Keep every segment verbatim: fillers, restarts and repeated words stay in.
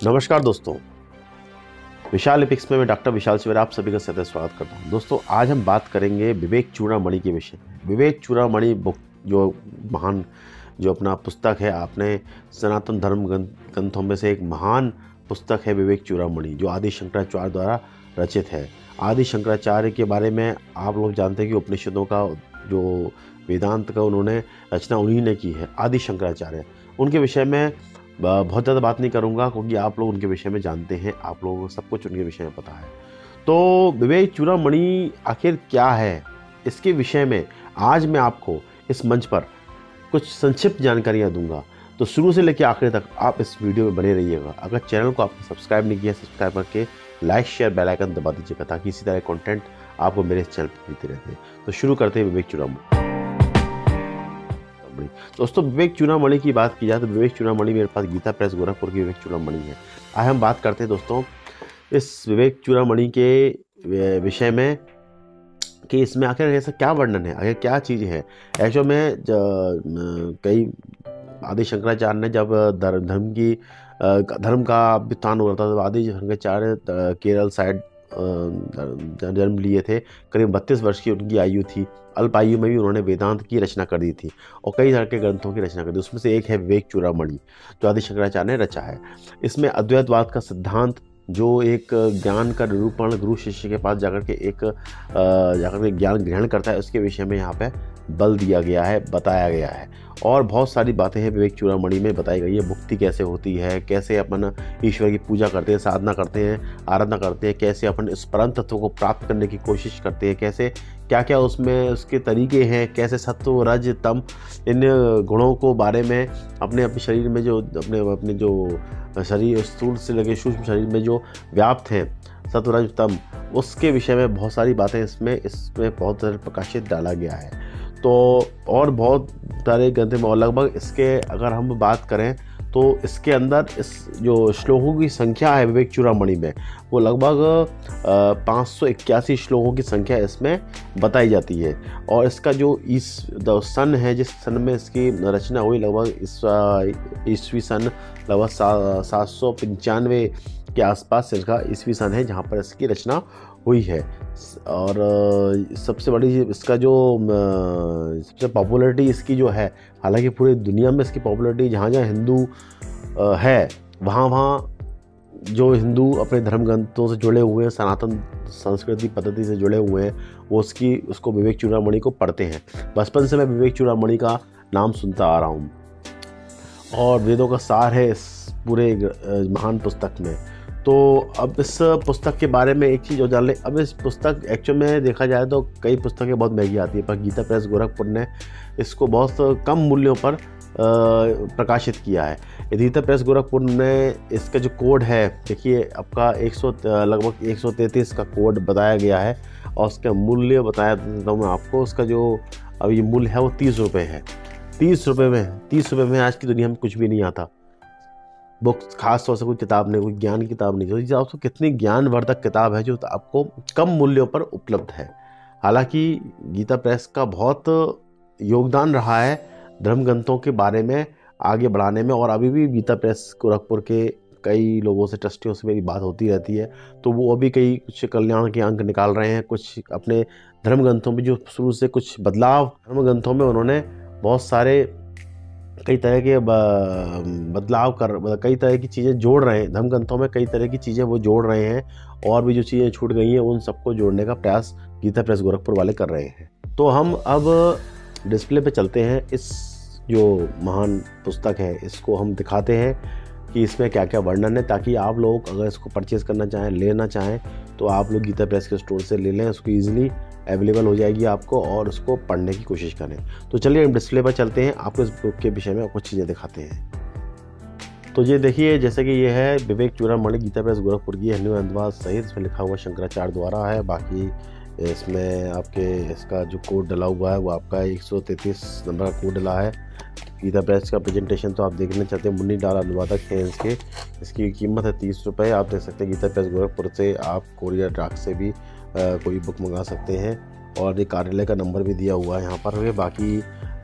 नमस्कार दोस्तों, विशाल एपिक्स में मैं डॉक्टर विशाल सवेरा आप सभी का सदैव स्वागत करता हूं। दोस्तों, आज हम बात करेंगे विवेक चूड़ामणि के विषय में। विवेक चूड़ामणि बुक जो महान जो अपना पुस्तक है, आपने सनातन धर्म ग्रंथों में से एक महान पुस्तक है विवेक चूड़ामणि, जो आदि शंकराचार्य द्वारा रचित है। आदि शंकराचार्य के बारे में आप लोग जानते हैं कि उपनिषदों का जो वेदांत का उन्होंने रचना उन्हीं ने की है, आदि शंकराचार्य। उनके विषय में बहुत ज़्यादा बात नहीं करूँगा क्योंकि आप लोग उनके विषय में जानते हैं, आप लोगों को सब कुछ उनके विषय में पता है। तो विवेक चूड़ामणि आखिर क्या है, इसके विषय में आज मैं आपको इस मंच पर कुछ संक्षिप्त जानकारियाँ दूंगा। तो शुरू से लेकर आखिर तक आप इस वीडियो में बने रहिएगा। अगर चैनल को आपने सब्सक्राइब नहीं किया, सब्सक्राइब करके लाइक शेयर बेल आइकन दबा दीजिएगा ताकि इसी तरह कंटेंट आपको मेरे इस चैनल पर मिलते रहते हैं। तो शुरू करते हैं विवेक चूड़ामणि। दोस्तों, विवेक चूड़ामणि की बात की जाए तो विवेक चूड़ामणि मेरे पास गीता प्रेस गोरखपुर की विवेक चूड़ामणि है। आज हम बात करते हैं दोस्तों इस विवेक चूड़ामणि के विषय में कि इसमें आखिर ऐसा क्या वर्णन है, आखिर क्या चीज़ है। एक्चुअल में कई आदि शंकराचार्य ने जब धर्म की धर्म का व्युत्थान हो रहा था, तो आदि शंकराचार्य केरल साइड जन्म लिए थे। करीब बत्तीस वर्ष की उनकी आयु थी। अल्प आयु में भी उन्होंने वेदांत की रचना कर दी थी और कई तरह के ग्रंथों की रचना कर दी। उसमें से एक है विवेक चूड़ामणि, जो आदि शंकराचार्य ने रचा है। इसमें अद्वैतवाद का सिद्धांत, जो एक ज्ञान का निरूपण गुरु शिष्य के पास जाकर के एक जाकर के ज्ञान ग्रहण करता है, उसके विषय में यहाँ पे बल दिया गया है, बताया गया है। और बहुत सारी बातें हैं विवेक चूड़ामणि में बताई गई है। मुक्ति कैसे होती है, कैसे अपन ईश्वर की पूजा करते हैं, साधना करते हैं, आराधना करते हैं, कैसे अपन इस परम तत्व को प्राप्त करने की कोशिश करते हैं, कैसे क्या क्या उसमें उसके तरीके हैं, कैसे सत्व रज तम इन गुणों को बारे में अपने अपने शरीर में जो अपने अपने जो शरीर स्थूल से लगे सूक्ष्म शरीर में जो व्याप्त हैं सत्व रज तम, उसके विषय में बहुत सारी बातें इसमें इसमें बहुत सारे प्रकाशित डाला गया है। तो और बहुत सारे ग्रंथ में, और लगभग इसके अगर हम बात करें तो इसके अंदर इस जो श्लोकों की संख्या है विवेक चूड़ामणि में, वो लगभग पाँच सौ इक्यासी श्लोकों की संख्या इसमें बताई जाती है। और इसका जो इस सन है, जिस सन में इसकी रचना हुई, लगभग इस ईस्वी सन लगभग सात सौ पंचानवे के आसपास इसका ईस्वी सन है जहाँ पर इसकी रचना हुई है। और सबसे बड़ी इसका जो सबसे पॉपुलैरिटी इसकी जो है, हालांकि पूरी दुनिया में इसकी पॉपुलैरिटी जहाँ जहाँ हिंदू है वहाँ वहाँ जो हिंदू अपने धर्म ग्रंथों से जुड़े हुए हैं, सनातन संस्कृति पद्धति से जुड़े हुए हैं, वो उसकी उसको विवेक चूड़ामणि को पढ़ते हैं। बचपन से मैं विवेक चूड़ामणि का नाम सुनता आ रहा हूँ और वेदों का सार है इस पूरे महान पुस्तक में। तो अब इस पुस्तक के बारे में एक चीज़ और जान लें। अब इस पुस्तक एक्चुअल में देखा जाए तो कई पुस्तकें बहुत महंगी आती है, पर गीता प्रेस गोरखपुर ने इसको बहुत कम मूल्यों पर प्रकाशित किया है। गीता प्रेस गोरखपुर ने इसका जो कोड है, देखिए आपका एक सौ लगभग एक सौ तैंतीस का कोड बताया गया है और उसका मूल्य बताया देता हूँ मैं आपको। उसका जो अब ये मूल्य है वो तीस रुपये है। तीस रुपये में तीस रुपये में आज की दुनिया में कुछ भी नहीं आता। बुक खास तौर से कोई किताब नहीं, कोई ज्ञान की किताब नहीं। तो आपको कितनी ज्ञानवर्धक किताब है जो आपको कम मूल्यों पर उपलब्ध है। हालांकि गीता प्रेस का बहुत योगदान रहा है धर्म ग्रंथों के बारे में आगे बढ़ाने में, और अभी भी गीता प्रेस गोरखपुर के कई लोगों से, ट्रस्टियों से मेरी बात होती रहती है। तो वो अभी कई कुछ कल्याण के अंक निकाल रहे हैं, कुछ अपने धर्म ग्रंथों में जो शुरू से कुछ बदलाव धर्म ग्रंथों में उन्होंने बहुत सारे कई तरह के बदलाव कर कई तरह की चीज़ें जोड़ रहे हैं धर्म ग्रंथों में, कई तरह की चीज़ें वो जोड़ रहे हैं, और भी जो चीज़ें छूट गई हैं उन सबको जोड़ने का प्रयास गीता प्रेस गोरखपुर वाले कर रहे हैं। तो हम अब डिस्प्ले पे चलते हैं। इस जो महान पुस्तक है इसको हम दिखाते हैं कि इसमें क्या क्या वर्णन है, ताकि आप लोग अगर इसको परचेज़ करना चाहें, लेना चाहें, तो आप लोग गीता प्रेस के स्टोर से ले लें। उसको ईजिली अवेलेबल हो जाएगी आपको, और उसको पढ़ने की कोशिश करें। तो चलिए हम डिस्प्ले पर चलते हैं, आपको इस बुक के विषय में कुछ चीज़ें दिखाते हैं। तो ये देखिए, जैसे कि ये है विवेक चूड़ामणि गीता प्रेस गोरखपुर की हिंदी अनुवाद सहित, इसमें लिखा हुआ शंकराचार्य द्वारा है। बाकी इसमें आपके इसका जो कोड डला हुआ है वो आपका एक सौ तैंतीस नंबर का कोड डला है। गीता प्रेस का प्रेजेंटेशन तो आप देखना चाहते हैं, मुन्नी डाल अनुवादक हैं इसके। इसकी कीमत है तीस रुपये। आप देख सकते हैं गीता प्रेस गोरखपुर से आप कोरियर डाक से भी आ, कोई बुक मंगा सकते हैं, और ये कार्यालय का नंबर भी दिया हुआ है यहाँ पर। बाकी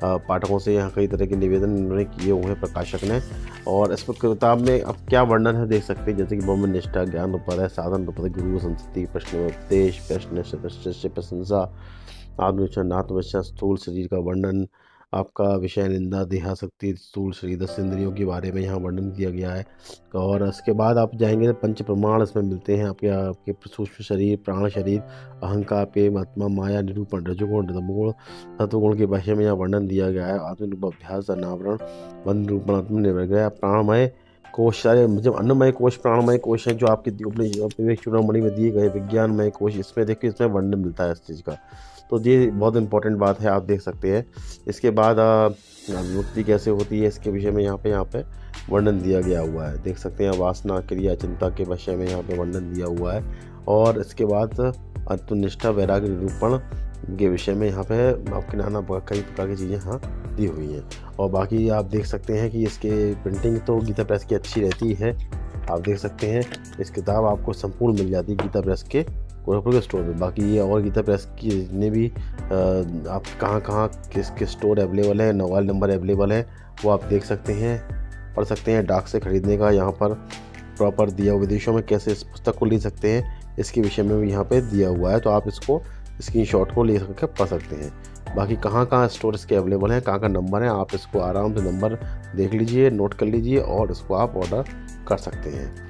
पाठकों से यहाँ कई तरह के निवेदन इन्होंने किए हुए हैं प्रकाशक ने। और इसमें किताब में अब क्या वर्णन है देख सकते हैं, जैसे कि ब्रह्म निष्ठा, ज्ञान उपाय, साधन उपाय, गुरु संस्कृति, प्रश्न उपदेश, प्रश्न शिष्य प्रशंसा, आत्मविश्वास, आत्मविश्वास, स्थूल शरीर का वर्णन, आपका विषय निंदा, देहाशक्ति, स्थूल शरीर, दस इंद्रियों के बारे में यहाँ वर्णन किया गया है। और इसके बाद आप जाएंगे तो पंच प्रमाण इसमें मिलते हैं, आपके आपके सूक्ष्म शरीर, प्राण शरीर, अहंकार, प्रेम, आत्मा, माया, निरूपण, रजोगुण, तमोगुण, सत्वगुण के विषय में यहाँ वर्णन दिया गया है। आत्मनिरूप अभ्यास, अनावरण, वन निरूपण, आत्मनिर्भर गया, प्राणमय कोश, सारे जब अन्नमय कोश, प्राणमय कोश है जो आपके अपने विवेक चूड़ामणि में दिए गए, विज्ञानमय कोश, इसमें देखिए इसमें वर्णन मिलता है इस चीज़ का। तो ये बहुत इंपॉर्टेंट बात है, आप देख सकते हैं। इसके बाद मुक्ति कैसे होती है इसके विषय में यहाँ पे यहाँ पे वर्णन दिया गया हुआ है, देख सकते हैं। वासना, क्रिया, चिंता के विषय में यहाँ पे वर्णन दिया हुआ है। और इसके बाद आत्मनिष्ठा, वैराग्य, निरूपण के विषय में यहाँ पे आपके नाना कई प्रकार की चीज़ें यहाँ दी हुई हैं। और बाकी आप देख सकते हैं कि इसके प्रिंटिंग तो गीता प्रेस की अच्छी रहती है, आप देख सकते हैं। इस किताब आपको संपूर्ण मिल जाती है गीता प्रेस के गोरखपुर के स्टोर में। बाकी ये और गीता प्रेस की जितने भी आप कहाँ कहाँ किस किस स्टोर अवेलेबल है, मोबाइल नंबर अवेलेबल है, वो आप देख सकते हैं, पढ़ सकते हैं। डाक से ख़रीदने का यहाँ पर प्रॉपर दिया हुआ, विदेशों में कैसे इस पुस्तक को ले सकते हैं इसके विषय में भी यहाँ पे दिया हुआ है। तो आप इसको स्क्रीनशॉट को ले करके पढ़ सकते हैं। बाकी कहाँ कहाँ स्टोर इसके अवेलेबल हैं, कहाँ का नंबर है, आप इसको आराम से नंबर देख लीजिए, नोट कर लीजिए और इसको आप ऑर्डर कर सकते हैं।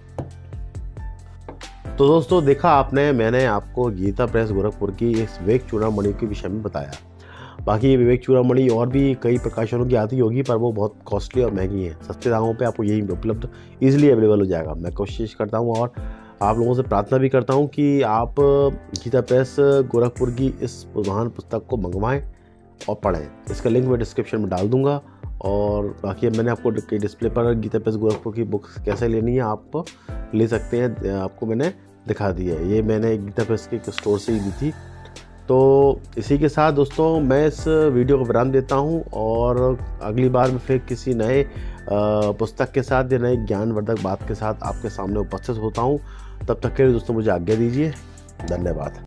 तो दोस्तों देखा आपने, मैंने आपको गीता प्रेस गोरखपुर की इस विवेक चूड़ामणि के विषय में बताया। बाकी ये विवेक चूड़ामणि और भी कई प्रकाशनों की आती होगी, पर वो बहुत कॉस्टली और महंगी है। सस्ते दामों पे आपको यही उपलब्ध ईजिली अवेलेबल हो जाएगा। मैं कोशिश करता हूँ और आप लोगों से प्रार्थना भी करता हूँ कि आप गीता प्रेस गोरखपुर की इस महान पुस्तक को मंगवाएं और पढ़ें। इसका लिंक मैं डिस्क्रिप्शन में डाल दूँगा। और बाकी मैंने आपको डिस्प्ले पर गीता प्रेस गोरखपुर की बुक्स कैसे लेनी है आप ले सकते हैं, आपको मैंने दिखा दी है। ये मैंने गीता प्रेस के स्टोर से ही ली थी। तो इसी के साथ दोस्तों मैं इस वीडियो को विराम देता हूँ और अगली बार मैं फिर किसी नए पुस्तक के साथ या नए ज्ञानवर्धक बात के साथ आपके सामने उपस्थित होता हूँ। तब तक के लिए दोस्तों मुझे आज्ञा दीजिए। धन्यवाद।